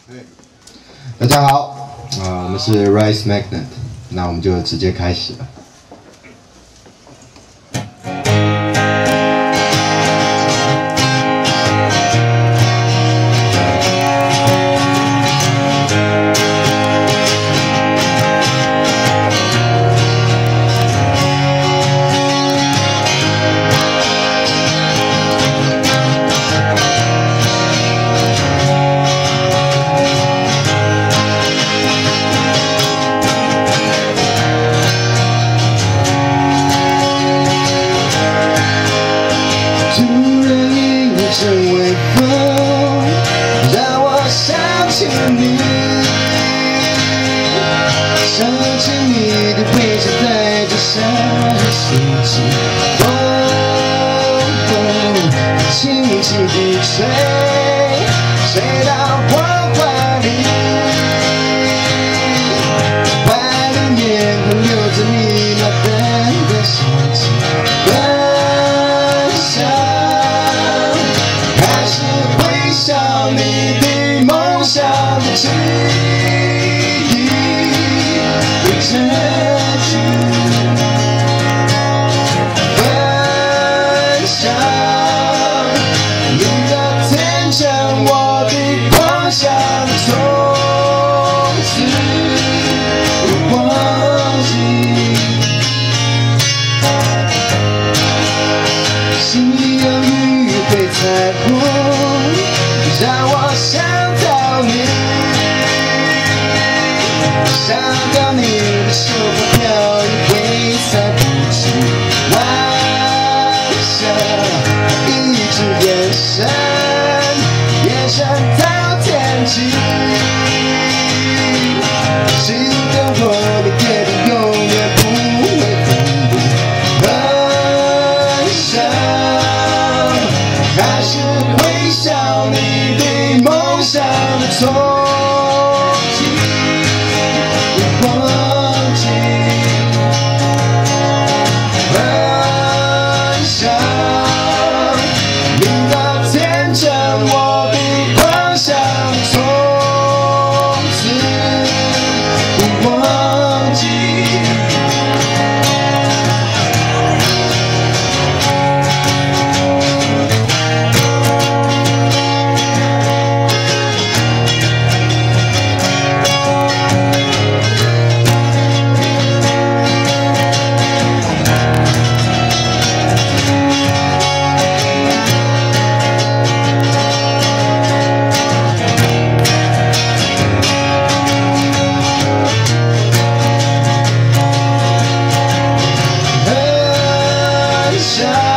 大家好，我们是 Rise Magnet， 那我们就直接开始了。想起你的微笑，带着夏日心情，风轻轻地吹，吹到我怀里。白的面孔留着你那淡的心情，分享还是微笑你的梦想的记忆。这句分享，你的天真，我的狂想，从此不忘记。心有余会彩虹，让我想到你，想到你。手不飘逸，挥洒不去晚霞，一直延伸，延伸到天际。记得我的约定，永远不会分离。分享，还是微笑你的梦想的憧憬。我的狂想，从此不忘记。想